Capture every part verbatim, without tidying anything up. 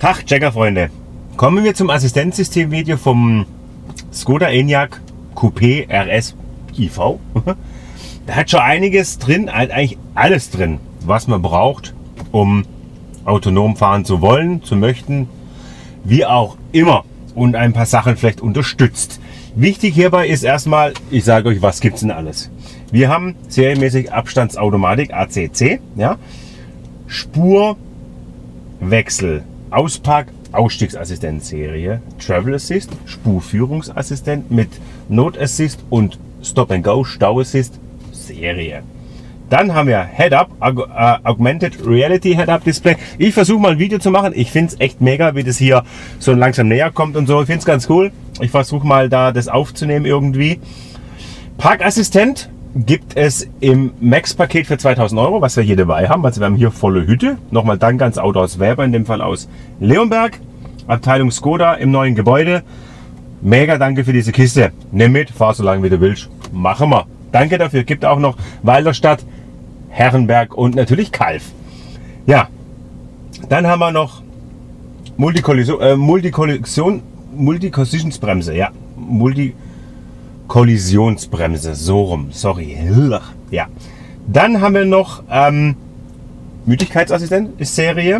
Tag Checker-Freunde, kommen wir zum Assistenzsystem-Video vom Skoda Enyaq Coupé R S I V. Da hat schon einiges drin, eigentlich alles drin, was man braucht, um autonom fahren zu wollen, zu möchten, wie auch immer, und ein paar Sachen vielleicht unterstützt. Wichtig hierbei ist erstmal, ich sage euch, was gibt es denn alles. Wir haben serienmäßig Abstandsautomatik A C C, ja, Spurwechsel, Auspark, Ausstiegsassistent Serie, Travel Assist, Spurführungsassistent mit Note Assist und Stop and Go, Stau Assist Serie. Dann haben wir Head-Up, Aug äh, Augmented Reality Head-Up Display. Ich versuche mal ein Video zu machen. Ich finde es echt mega, wie das hier so langsam näher kommt und so. Ich finde es ganz cool. Ich versuche mal da das aufzunehmen irgendwie. Parkassistent gibt es im Max-Paket für zweitausend Euro, was wir hier dabei haben. Also wir haben hier volle Hütte. Nochmal Dank ans Autohaus Weber, in dem Fall aus Leonberg. Abteilung Skoda im neuen Gebäude. Mega danke für diese Kiste. Nimm mit, fahr so lange wie du willst. Machen wir. Danke dafür. Gibt auch noch Walderstadt, Herrenberg und natürlich Kalf. Ja, dann haben wir noch Multikollision, äh, Multikollision, Multi-Collisionsbremse. Ja, Multi-Kollisionsbremse. So rum. Sorry. Ja. Dann haben wir noch ähm, Müdigkeitsassistent ist Serie.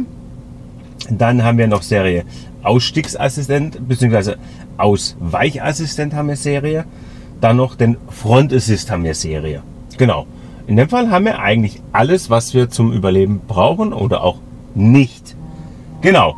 Dann haben wir noch Serie Ausstiegsassistent bzw. Ausweichassistent haben wir Serie. Dann noch den Front Assist haben wir Serie. Genau. In dem Fall haben wir eigentlich alles, was wir zum Überleben brauchen oder auch nicht. Genau.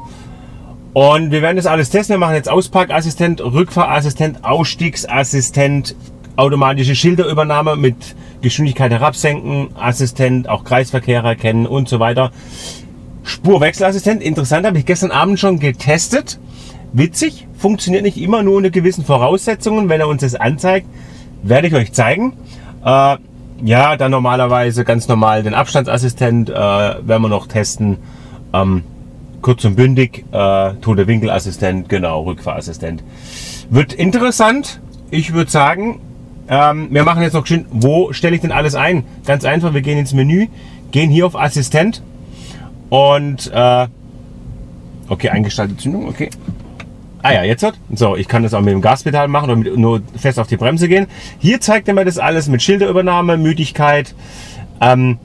Und wir werden das alles testen. Wir machen jetzt Ausparkassistent, Rückfahrassistent, Ausstiegsassistent, automatische Schilderübernahme mit Geschwindigkeit herabsenken, Assistent, auch Kreisverkehr erkennen und so weiter. Spurwechselassistent, interessant, habe ich gestern Abend schon getestet. Witzig, funktioniert nicht immer nur unter gewissen Voraussetzungen. Wenn er uns das anzeigt, werde ich euch zeigen. Äh, ja, dann normalerweise ganz normal den Abstandsassistent äh, werden wir noch testen. Ähm, kurz und bündig, äh, tote Winkelassistent, genau, Rückfahrassistent. Wird interessant. Ich würde sagen, ähm, wir machen jetzt noch schön, wo stelle ich denn alles ein? Ganz einfach, wir gehen ins Menü, gehen hier auf Assistent und äh, okay, eingestellte Zündung, okay. Ah ja, jetzt hat. So, ich kann das auch mit dem Gaspedal machen oder mit, nur fest auf die Bremse gehen. Hier zeigt er mir das alles mit Schilderübernahme, Müdigkeit, ähm,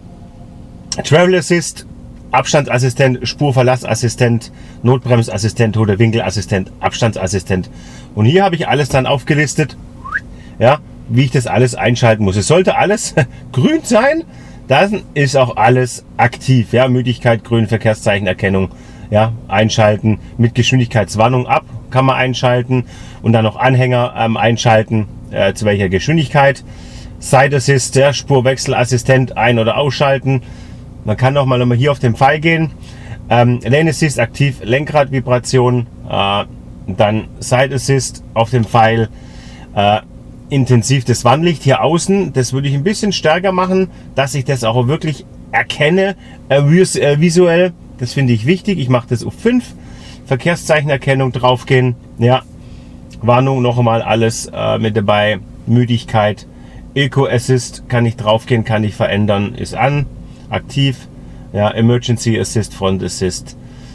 Travel Assist, Abstandsassistent, Spurverlassassistent, Notbremsassistent oder Winkelassistent, Abstandsassistent. Und hier habe ich alles dann aufgelistet, ja, wie ich das alles einschalten muss. Es sollte alles grün sein. Dann ist auch alles aktiv. Ja, Müdigkeit, grün, Verkehrszeichenerkennung. Ja, einschalten, mit Geschwindigkeitswarnung ab kann man einschalten und dann noch Anhänger ähm, einschalten, äh, zu welcher Geschwindigkeit. Side Assist, der Spurwechselassistent ein- oder ausschalten. Man kann noch mal nochmal hier auf den Pfeil gehen. Ähm, Lane Assist aktiv, Lenkradvibration, äh, dann Side Assist auf dem Pfeil, äh, intensiv das Warnlicht hier außen. Das würde ich ein bisschen stärker machen, dass ich das auch wirklich erkenne, äh, vis äh, visuell. Das finde ich wichtig. Ich mache das auf fünf. Verkehrszeichenerkennung draufgehen. Ja. Warnung noch einmal alles äh, mit dabei. Müdigkeit. Eco Assist kann ich draufgehen, kann ich verändern. Ist an. Aktiv. Ja. Emergency Assist, Front Assist.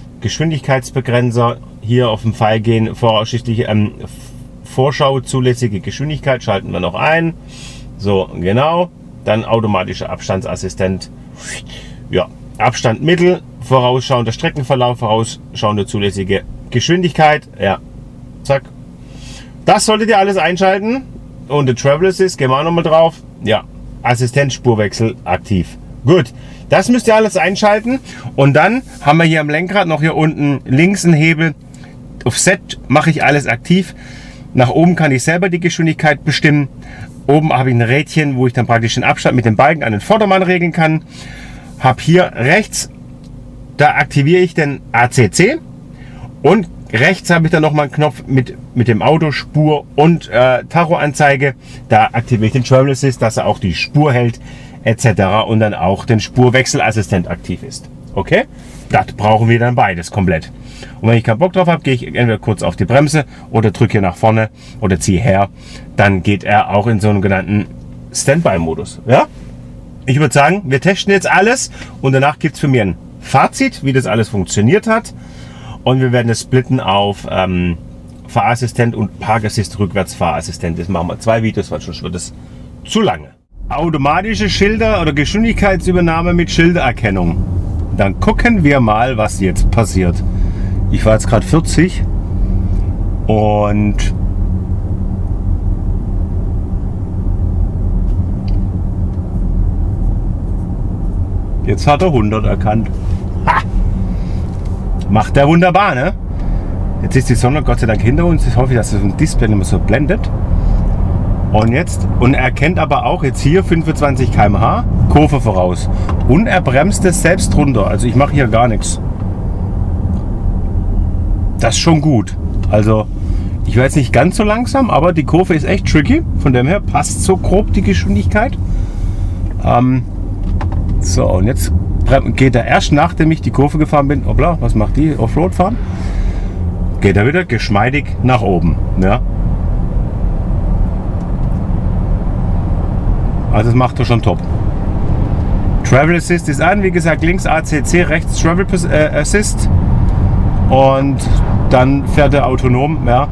Geschwindigkeitsbegrenzer. Hier auf den Pfeil gehen. Voraussichtliche ähm, Vorschau zulässige Geschwindigkeit schalten wir noch ein. So, genau. Dann automatischer Abstandsassistent. Ja. Abstand mittel, vorausschauender Streckenverlauf, vorausschauende zulässige Geschwindigkeit. Ja, zack. Das solltet ihr alles einschalten. Und der Travel Assist, gehen wir auch nochmal drauf. Ja, Assistent Spurwechsel aktiv. Gut, das müsst ihr alles einschalten. Und dann haben wir hier am Lenkrad noch hier unten links einen Hebel. Auf Set mache ich alles aktiv. Nach oben kann ich selber die Geschwindigkeit bestimmen. Oben habe ich ein Rädchen, wo ich dann praktisch den Abstand mit dem Balken an den Vordermann regeln kann. Habe hier rechts, da aktiviere ich den A C C und rechts habe ich dann nochmal einen Knopf mit, mit dem Auto, Spur und äh, Tacho-Anzeige. Da aktiviere ich den Travel Assist, dass er auch die Spur hält et cetera und dann auch den Spurwechselassistent aktiv ist. Okay, das brauchen wir dann beides komplett. Und wenn ich keinen Bock drauf habe, gehe ich entweder kurz auf die Bremse oder drücke hier nach vorne oder ziehe her. Dann geht er auch in so einen genannten Standby-Modus. Ja? Ich würde sagen, wir testen jetzt alles und danach gibt es für mich ein Fazit, wie das alles funktioniert hat. Und wir werden es splitten auf ähm, Fahrassistent und Parkassist rückwärts Fahrassistent. Das machen wir zwei Videos, weil sonst wird es zu lange. Automatische Schilder oder Geschwindigkeitsübernahme mit Schildererkennung. Dann gucken wir mal, was jetzt passiert. Ich war jetzt gerade vierzig und jetzt hat er hundert erkannt. Ha! Macht er wunderbar, ne? Jetzt ist die Sonne Gott sei Dank hinter uns. Ich hoffe, dass es im Display nicht mehr so blendet. Und jetzt, und er erkennt aber auch jetzt hier fünfundzwanzig Kilometer pro Stunde, Kurve voraus. Und er bremst es selbst runter. Also ich mache hier gar nichts. Das ist schon gut. Also ich werde jetzt nicht ganz so langsam, aber die Kurve ist echt tricky. Von dem her passt so grob die Geschwindigkeit. Ähm, so, und jetzt geht er erst, nachdem ich die Kurve gefahren bin. Hoppla, was macht die? Offroad fahren? Geht er wieder geschmeidig nach oben. Ja. Also das macht er schon top. Travel Assist ist an, wie gesagt, links A C C, rechts Travel Assist und dann fährt er autonom, ja.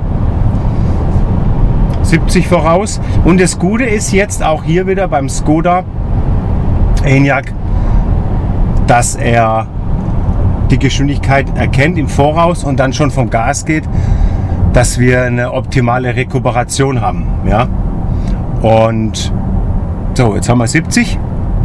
siebzig voraus. Und das Gute ist jetzt auch hier wieder beim Skoda Enyaq, dass er die Geschwindigkeit erkennt im Voraus und dann schon vom Gas geht, dass wir eine optimale Rekuperation haben, ja. Und so, jetzt haben wir siebzig.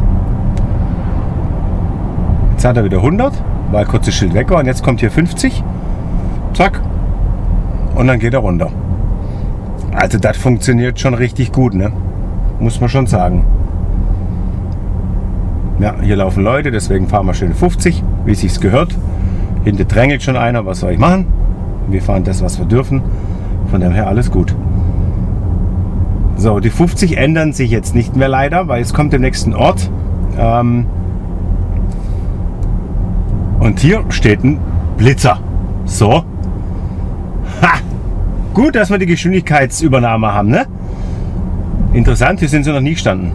Jetzt hat er wieder hundert, weil kurz das Schild weg war. Und jetzt kommt hier fünfzig. Zack. Und dann geht er runter. Also das funktioniert schon richtig gut, ne? Muss man schon sagen. Ja, hier laufen Leute, deswegen fahren wir schön fünfzig, wie es sich gehört. Hinter drängelt schon einer, was soll ich machen? Wir fahren das, was wir dürfen. Von dem her alles gut. So, die fünfzig ändern sich jetzt nicht mehr leider, weil es kommt im nächsten Ort. Ähm und hier steht ein Blitzer. So. Ha! Gut, dass wir die Geschwindigkeitsübernahme haben, ne? Interessant, hier sind sie noch nie gestanden.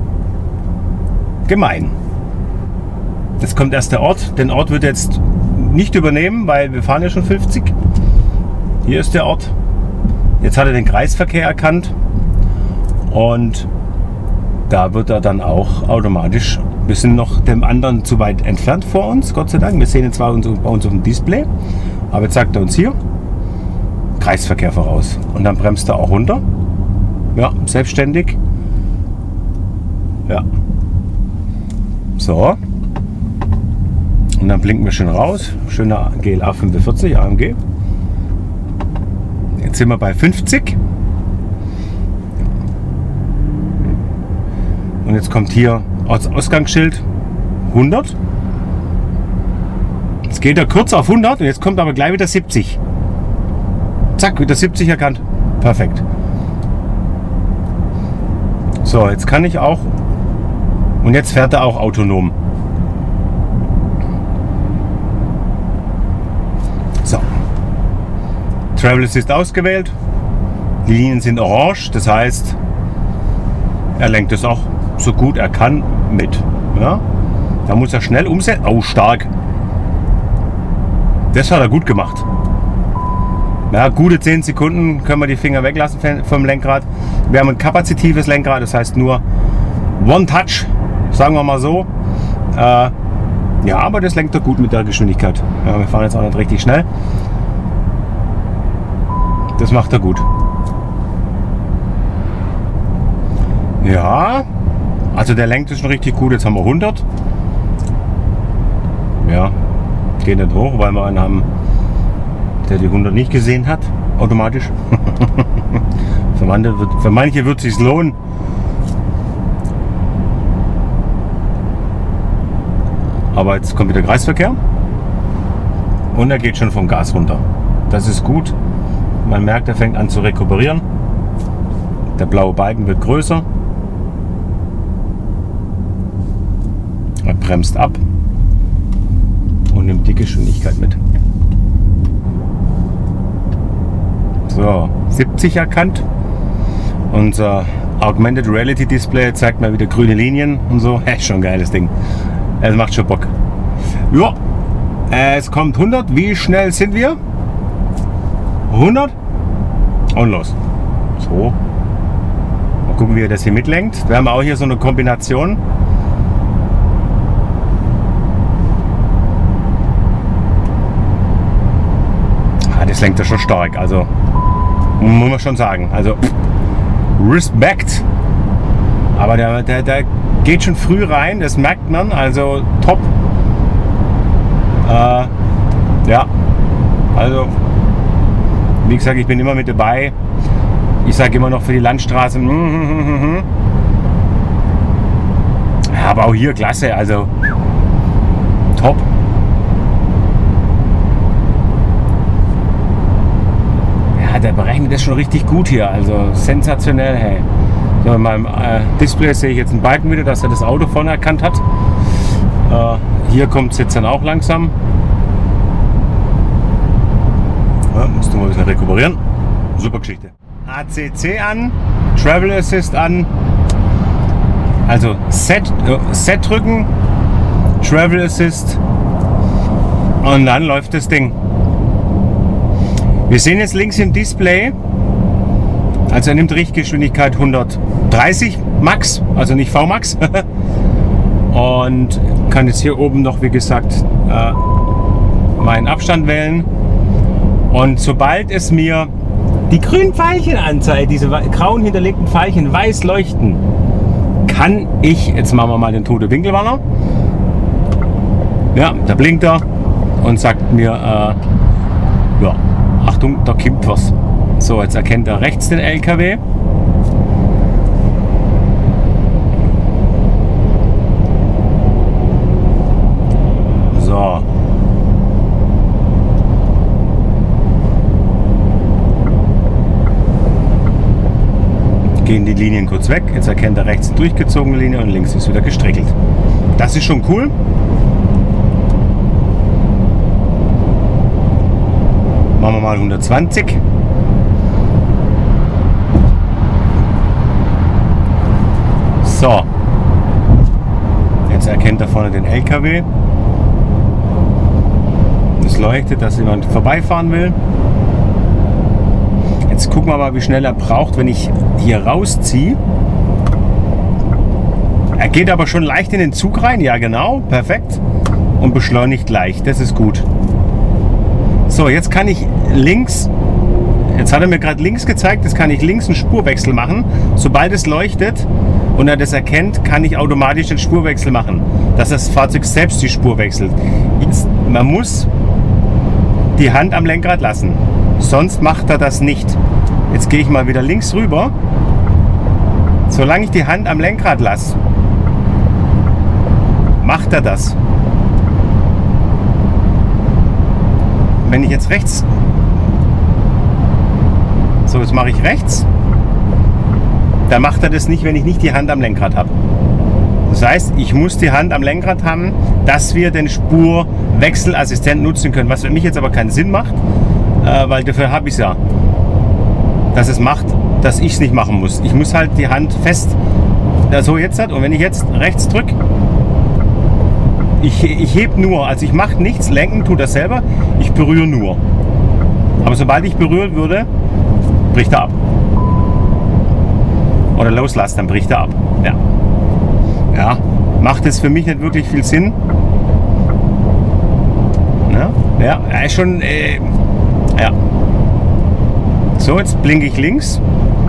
Gemein. Jetzt kommt erst der Ort. Den Ort wird jetzt nicht übernehmen, weil wir fahren ja schon fünfzig. Hier ist der Ort. Jetzt hat er den Kreisverkehr erkannt. Und da wird er dann auch automatisch, wir sind noch dem anderen zu weit entfernt vor uns, Gott sei Dank. Wir sehen ihn zwar bei uns auf dem Display, aber jetzt sagt er uns hier, Kreisverkehr voraus. Und dann bremst er auch runter. Ja, selbstständig. Ja. So. Und dann blinken wir schön raus. Schöner G L A fünfundvierzig A M G. Jetzt sind wir bei fünfzig. Und jetzt kommt hier Ortsausgangsschild hundert. Jetzt geht er kurz auf hundert und jetzt kommt aber gleich wieder siebzig. Zack, wieder siebzig erkannt. Perfekt. So, jetzt kann ich auch. Und jetzt fährt er auch autonom. So. Travel Assist ausgewählt. Die Linien sind orange, das heißt, er lenkt es auch so gut er kann mit. Ja? Da muss er schnell umsetzen. Oh, stark. Das hat er gut gemacht. Ja, gute zehn Sekunden können wir die Finger weglassen vom Lenkrad. Wir haben ein kapazitives Lenkrad, das heißt nur One Touch, sagen wir mal so. Äh, ja, aber das lenkt er gut mit der Geschwindigkeit. Ja, wir fahren jetzt auch nicht richtig schnell. Das macht er gut. Ja, also der lenkt es schon richtig gut. Jetzt haben wir hundert. Ja, geht nicht hoch, weil wir einen haben, der die hundert nicht gesehen hat, automatisch. Für manche wird für manche wird es sich lohnen. Aber jetzt kommt wieder Kreisverkehr und er geht schon vom Gas runter. Das ist gut. Man merkt, er fängt an zu rekuperieren. Der blaue Balken wird größer. Er bremst ab und nimmt die Geschwindigkeit mit. So, siebzig erkannt. Unser Augmented Reality Display zeigt mal wieder grüne Linien und so. Hey, schon ein geiles Ding. Es macht schon Bock. Ja, Äh, es kommt hundert. Wie schnell sind wir? hundert. Und los. So. Mal gucken, wie er das hier mitlenkt. Wir haben auch hier so eine Kombination. Ah, das lenkt er schon stark. Also, muss man schon sagen. Also, Respekt. Aber der, der, der geht schon früh rein. Das merkt man. Also, top. Äh, ja. Also, wie gesagt, ich bin immer mit dabei. Ich sage immer noch für die Landstraße. Ja, aber auch hier klasse, also top. Ja, der berechnet das schon richtig gut hier, also sensationell. Hey. So, in meinem äh, Display sehe ich jetzt einen Balken wieder, dass er das Auto vorne erkannt hat. Äh, hier kommt es jetzt dann auch langsam. Ja, musst du mal ein bisschen rekuperieren. Super Geschichte. A C C an, Travel Assist an. Also Set, äh, Set drücken, Travel Assist und dann läuft das Ding. Wir sehen jetzt links im Display, also er nimmt Richtgeschwindigkeit hundertdreißig Max, also nicht V Max. Und kann jetzt hier oben noch, wie gesagt, äh, meinen Abstand wählen. Und sobald es mir die grünen Pfeilchen anzeigt, diese grauen hinterlegten Pfeilchen weiß leuchten, kann ich, jetzt machen wir mal den tote Winkelwarner. Ja, da blinkt er und sagt mir, äh, ja, Achtung, da kommt was. So, jetzt erkennt er rechts den L K W. So. Gehen die Linien kurz weg. Jetzt erkennt er rechts eine durchgezogene Linie und links ist wieder gestrickelt. Das ist schon cool. Machen wir mal hundertzwanzig. So. Jetzt erkennt er vorne den L K W. Es leuchtet, dass jemand vorbeifahren will. Jetzt gucken wir mal, wie schnell er braucht, wenn ich hier rausziehe. Er geht aber schon leicht in den Zug rein. Ja, genau. Perfekt. Und beschleunigt leicht. Das ist gut. So, jetzt kann ich links, jetzt hat er mir gerade links gezeigt, jetzt kann ich links einen Spurwechsel machen. Sobald es leuchtet und er das erkennt, kann ich automatisch den Spurwechsel machen, dass das Fahrzeug selbst die Spur wechselt. Jetzt, man muss die Hand am Lenkrad lassen, sonst macht er das nicht. Jetzt gehe ich mal wieder links rüber. Solange ich die Hand am Lenkrad lasse, macht er das. Wenn ich jetzt rechts, so jetzt mache ich rechts, dann macht er das nicht, wenn ich nicht die Hand am Lenkrad habe. Das heißt, ich muss die Hand am Lenkrad haben, dass wir den Spurwechselassistent nutzen können, was für mich jetzt aber keinen Sinn macht, äh, weil dafür habe ich es ja, dass es macht, dass ich es nicht machen muss. Ich muss halt die Hand fest, ja, so jetzt hat, und wenn ich jetzt rechts drücke, Ich, ich hebe nur, also ich mache nichts, lenken tut das selber, ich berühre nur. Aber sobald ich berühren würde, bricht er ab. Oder loslasse, dann bricht er ab. Ja. Ja, macht es für mich nicht wirklich viel Sinn. Ja, ja, er ist schon, äh, ja. So, jetzt blinke ich links.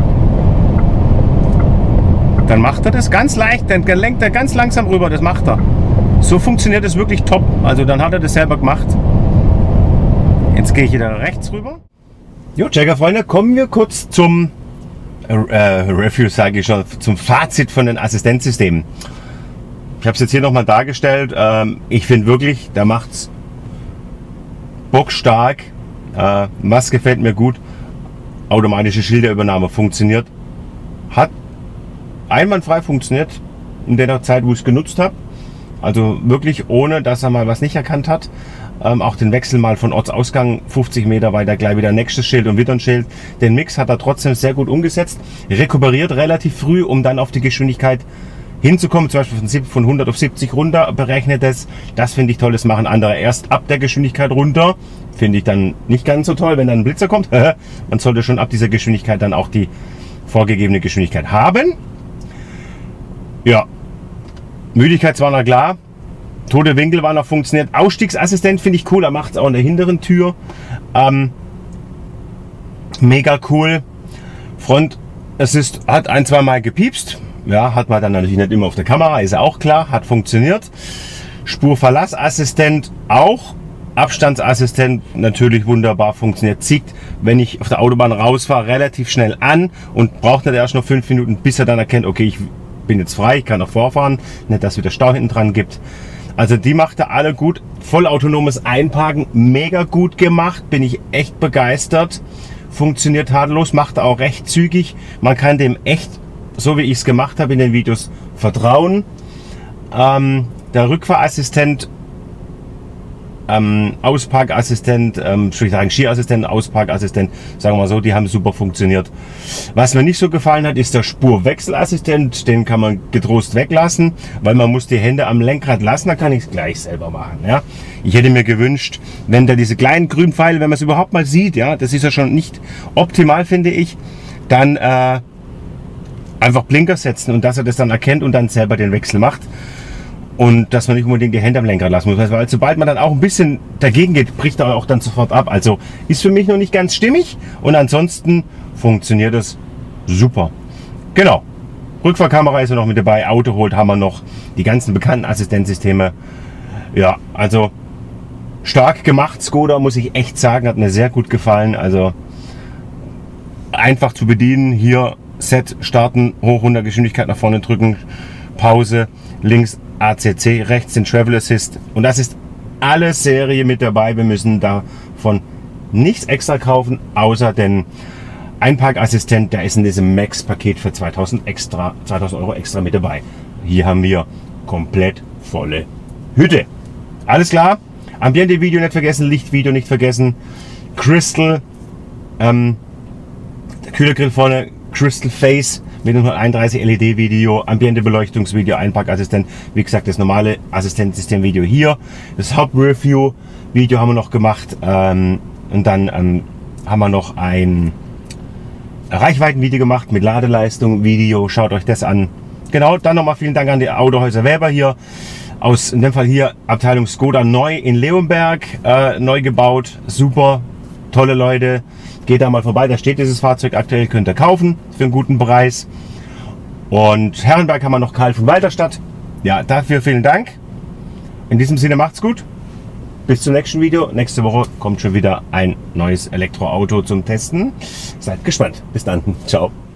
Dann macht er das ganz leicht, dann lenkt er ganz langsam rüber, das macht er. So funktioniert es wirklich top. Also dann hat er das selber gemacht. Jetzt gehe ich wieder rechts rüber. Jo, Checker-Freunde, kommen wir kurz zum äh, Review, sage ich schon, zum Fazit von den Assistenzsystemen. Ich habe es jetzt hier nochmal dargestellt. Ähm, ich finde wirklich, der macht's bockstark. Äh, was gefällt mir gut? Automatische Schilderübernahme funktioniert. Hat einwandfrei funktioniert in der Zeit, wo ich es genutzt habe. Also wirklich ohne, dass er mal was nicht erkannt hat. Ähm, auch den Wechsel mal von Ortsausgang fünfzig Meter weiter gleich wieder nächstes Schild und wieder ein Schild. Den Mix hat er trotzdem sehr gut umgesetzt. Rekuperiert relativ früh, um dann auf die Geschwindigkeit hinzukommen, zum Beispiel von hundert auf siebzig runter berechnet es. Das finde ich toll, das machen andere erst ab der Geschwindigkeit runter. Finde ich dann nicht ganz so toll, wenn dann ein Blitzer kommt. Man sollte schon ab dieser Geschwindigkeit dann auch die vorgegebene Geschwindigkeit haben. Ja, Müdigkeit war noch klar. Tote Winkel war noch funktioniert. Ausstiegsassistent finde ich cool, er macht es auch in der hinteren Tür. Ähm, mega cool. Front Assist hat ein, zwei Mal gepiepst. Ja, hat man dann natürlich nicht immer auf der Kamera, ist ja auch klar, hat funktioniert. Spurverlassassistent auch. Abstandsassistent natürlich wunderbar funktioniert. Zieht, wenn ich auf der Autobahn rausfahre, relativ schnell an und braucht nicht erst noch fünf Minuten, bis er dann erkennt, okay, ich bin jetzt frei, ich kann noch vorfahren. Nicht, dass es wieder Stau hinten dran gibt. Also die macht er alle gut. Vollautonomes Einparken, mega gut gemacht. Bin ich echt begeistert. Funktioniert tadellos, macht er auch recht zügig. Man kann dem echt, so wie ich es gemacht habe in den Videos, vertrauen. Ähm, der Rückfahrassistent, ähm, Ausparkassistent, ähm, ich sagen Skiassistent, Ausparkassistent, sagen wir mal so, die haben super funktioniert. Was mir nicht so gefallen hat, ist der Spurwechselassistent. Den kann man getrost weglassen, weil man muss die Hände am Lenkrad lassen, dann kann ich es gleich selber machen. Ja? Ich hätte mir gewünscht, wenn da diese kleinen grünen Pfeile, wenn man es überhaupt mal sieht, ja, das ist ja schon nicht optimal, finde ich, dann äh, einfach Blinker setzen und dass er das dann erkennt und dann selber den Wechsel macht. Und dass man nicht unbedingt die Hände am Lenkrad lassen muss. Weil sobald man dann auch ein bisschen dagegen geht, bricht er auch dann sofort ab. Also ist für mich noch nicht ganz stimmig. Und ansonsten funktioniert es super. Genau. Rückfahrkamera ist ja noch mit dabei. Auto holt haben wir noch. Die ganzen bekannten Assistenzsysteme. Ja, also stark gemacht. Skoda, muss ich echt sagen. Hat mir sehr gut gefallen. Also einfach zu bedienen. Hier Set starten, hoch, runter, Geschwindigkeit nach vorne drücken. Pause, links A C C, rechts den Travel Assist und das ist alle Serie mit dabei. Wir müssen davon nichts extra kaufen, außer den Einparkassistent, der ist in diesem Max-Paket für zweitausend Euro extra mit dabei. Hier haben wir komplett volle Hütte. Alles klar? Ambiente-Video nicht vergessen, Lichtvideo nicht vergessen, Crystal, ähm, der Kühlergrill vorne, Crystal Face mit dem hunderteinunddreißig L E D-Video, Ambiente-Beleuchtungsvideo, Einparkassistent, wie gesagt das normale Assistenzsystem-Video hier. Das Hauptreview-Video haben wir noch gemacht ähm, und dann ähm, haben wir noch ein Reichweitenvideo gemacht mit Ladeleistung, Video, schaut euch das an. Genau, dann nochmal vielen Dank an die Autohäuser Weber hier, aus in dem Fall hier Abteilung Skoda neu in Leonberg, äh, neu gebaut, super, tolle Leute. Geht da mal vorbei, da steht dieses Fahrzeug aktuell, könnt ihr kaufen für einen guten Preis. Und Herrenberg haben wir noch Karl von Walterstadt. Ja, dafür vielen Dank. In diesem Sinne macht's gut. Bis zum nächsten Video. Nächste Woche kommt schon wieder ein neues Elektroauto zum Testen. Seid gespannt. Bis dann. Ciao.